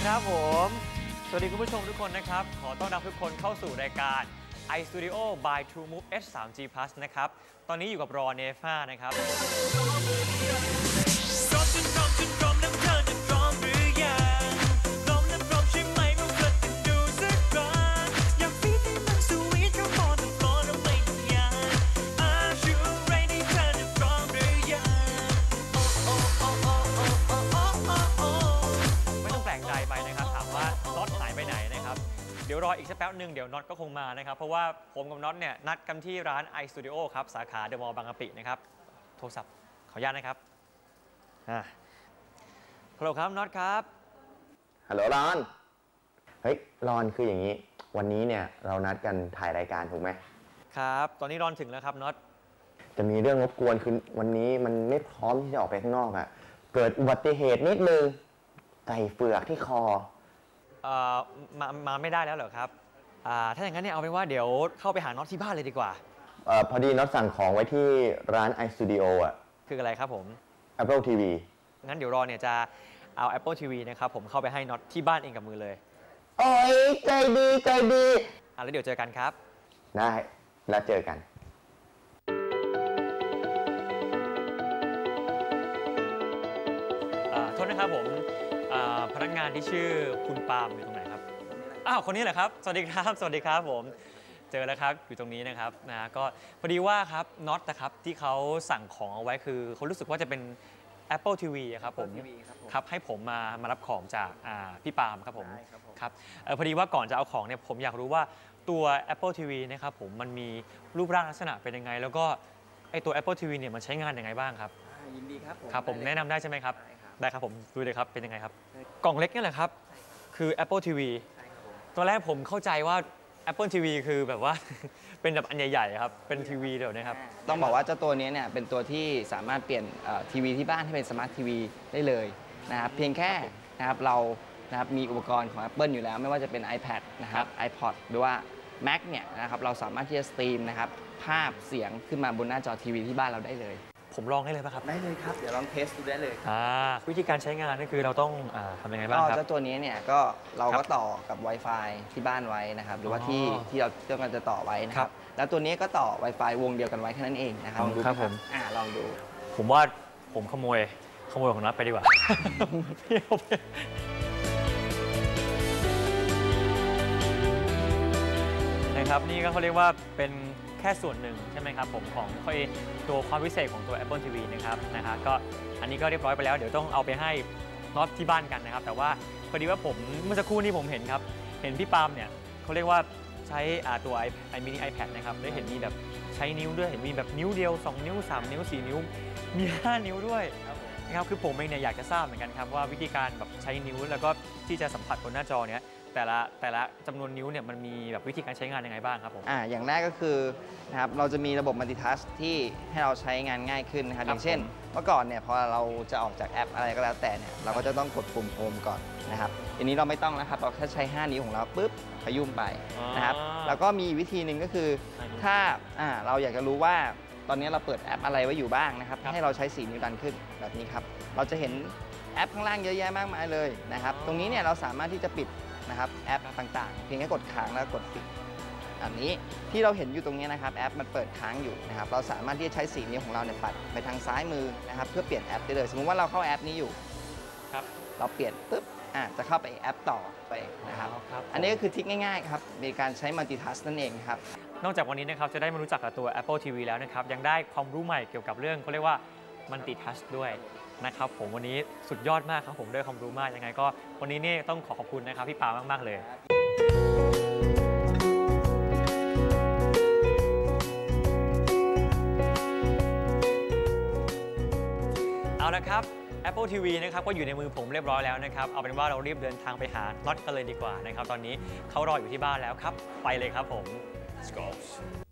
ครับผมสวัสดีคุณผู้ชมทุกคนนะครับขอต้อนรับทุกคนเข้าสู่รายการ iStudio by TrueMove H 3G Plus นะครับตอนนี้อยู่กับรอเนฟ่านะครับเดี๋ยวรออีกสักแป๊บหนึ่งเดี๋ยวน็อตก็คงมานะครับเพราะว่าผมกับน็อตเนี่ยนัดกันที่ร้าน iStudio ครับสาขาเดอะมอลล์บางกะปินะครับโทรศัพท์ขออนุญาตนะครับฮัลโหลครับน็อตครับฮัลโหลรอนเฮ้ยรอนคืออย่างนี้วันนี้เนี่ยเรานัดกันถ่ายรายการถูกไหมครับตอนนี้รอนถึงแล้วครับน็อตจะมีเรื่องรบกวนคือวันนี้มันไม่พร้อมที่จะออกไปข้างนอกอะเกิดอุบัติเหตุนิดนึงไก่เฟือกที่คอมาไม่ได้แล้วเหรอครับถ้าอย่างนั้นเนี่ยเอาเป็นว่าเดี๋ยวเข้าไปหาน็อตที่บ้านเลยดีกว่าพอดีน็อตสั่งของไว้ที่ร้าน iStudio อ่ะคืออะไรครับผม Apple TV งั้นเดี๋ยวรอเนี่ยจะเอา Apple TV นะครับผมเข้าไปให้น็อตที่บ้านเองกับมือเลยโอ้ยใจดีใจดีแล้วเดี๋ยวเจอกันครับได้แล้วเจอกันโทษนะครับผมพนักงานที่ชื่อคุณปาล์มอยู่ตรงไหนครับอ้าวคนนี้เหรอครับสวัสดีครับสวัสดีครับผมเจอแล้วครับอยู่ตรงนี้นะครับก็พอดีว่าครับน็อตนะครับที่เขาสั่งของเอาไว้คือเขารู้สึกว่าจะเป็น Apple TV ครับผมครับให้ผมมารับของจากพี่ปาล์มครับผมครับพอดีว่าก่อนจะเอาของเนี่ยผมอยากรู้ว่าตัว Apple TV นะครับผมมันมีรูปร่างลักษณะเป็นยังไงแล้วก็ไอตัว Apple TV เนี่ยมันใช้งานยังไงบ้างครับยินดีครับครับผมแนะนำได้ใช่ไหมครับได้ครับผมดูเลยครับเป็นยังไงครับกล่องเล็กนี่แหละครับคือ Apple TV ตอนแรกผมเข้าใจว่า Apple TV คือแบบว่าเป็นแบบอันใหญ่ๆครับเป็นทีวีเดี๋ยวนะครับต้องบอกว่าเจ้าตัวนี้เนี่ยเป็นตัวที่สามารถเปลี่ยนทีวีที่บ้านให้เป็นสมาร์ททีวีได้เลยนะครับเพียงแค่นะครับเรานะครับมีอุปกรณ์ของ Apple อยู่แล้วไม่ว่าจะเป็น iPad นะครับ iPod หรือว่า Mac เนี่ยนะครับเราสามารถที่จะสตรีมนะครับภาพเสียงขึ้นมาบนหน้าจอทีวีที่บ้านเราได้เลยผมลองได้เลยป่ะครับได้เลยครับเดี๋ยวลองเทสดูได้เลยวิธีการใช้งานก็คือเราต้องทำยังไงบ้างครับเจ้าตัวนี้เนี่ยก็เราก็ต่อกับ Wi-Fi ที่บ้านไว้นะครับหรือว่าที่เราต้องการจะต่อไว้นะครับแล้วตัวนี้ก็ต่อ Wi-Fi วงเดียวกันไว้แค่นั้นเองนะครับลองดูครับผมลองดูผมว่าผมขโมยของน็อตไปดีกว่านะครับนี่ก็เขาเรียกว่าเป็นแค่ส่วนหนึ่งใช่ไหมครับผมของตัวความพิเศษของตัว Apple TV นะครับก็อันนี้ก็เรียบร้อยไปแล้วเดี๋ยวต้องเอาไปให้น็อตที่บ้านกันนะครับแต่ว่าพอดีว่าผมเมื่อสักครู่นี้ผมเห็นครับเห็นพี่ปาล์มเนี่ยเขาเรียกว่าใช้ตัวมินิ iPad นะครับได้เห็นมีแบบใช้นิ้วด้วยเห็นมีแบบนิ้วเดียว2นิ้ว3นิ้ว4นิ้วมี5นิ้วด้วยนะครับคือผมเองเนี่ยอยากจะทราบเหมือนกันครับว่าวิธีการแบบใช้นิ้วแล้วก็ที่จะสัมผัสบนหน้าจอเนี้ยแต่ละจำนวนนิ้วเนี่ยมันมีแบบวิธีการใช้งานยังไงบ้างครับผมอย่างแรกก็คือนะครับเราจะมีระบบมัลติทัชที่ให้เราใช้งานง่ายขึ้นนะครับอย่างเช่นเมื่อก่อนเนี่ยพอเราจะออกจากแอปอะไรก็แล้วแต่เนี่ยเราก็จะต้องกดปุ่มโฮมก่อนนะครับทีนี้เราไม่ต้องแล้วครับเราแค่ใช้5นิ้วของเราปุ๊บขยุ่มไปนะครับแล้วก็มีวิธีหนึ่งก็คือถ้าเราอยากจะรู้ว่าตอนนี้เราเปิดแอปอะไรไว้อยู่บ้างนะครับให้เราใช้4นิ้วดันขึ้นแบบนี้ครับเราจะเห็นแอปข้างล่างเยอะแยะมากมายเลยนะครับตรงนี้เนี่ยเราสามารถที่จะปิดนะครับแอปต่างๆเพียงแค่กดค้างแล้วกดปิดอันนี้ที่เราเห็นอยู่ตรงนี้นะครับแอปมันเปิดค้างอยู่นะครับเราสามารถที่จะใช้4นิ้วของเราเนี่ยปัดไปทางซ้ายมือนะครับเพื่อเปลี่ยนแอปได้เลยสมมุติว่าเราเข้าแอปนี้อยู่ครับเราเปลี่ยนปุ๊บจะเข้าไปแอปต่อไปนะครับอันนี้ก็คือทริคง่ายๆครับในการใช้มัลติทัชนั่นเองครับนอกจากวันนี้นะครับจะได้มารู้จักกับตัว Apple TV แล้วนะครับยังได้ความรู้ใหม่เกี่ยวกับเรื่องเขาเรียกว่ามัลติทัชด้วยนะครับผมวันนี้สุดยอดมากครับผมได้ความรู้มากยังไงก็วันนี้นี่ต้องขอบคุณนะครับพี่ปามากๆเลยเอาละครับ Apple TV นะครับก็อยู่ในมือผมเรียบร้อยแล้วนะครับเอาเป็นว่าเรารีบเดินทางไปหาน็อตกันเลยดีกว่านะครับตอนนี้เขารออยู่ที่บ้านแล้วครับไปเลยครับผม Let's go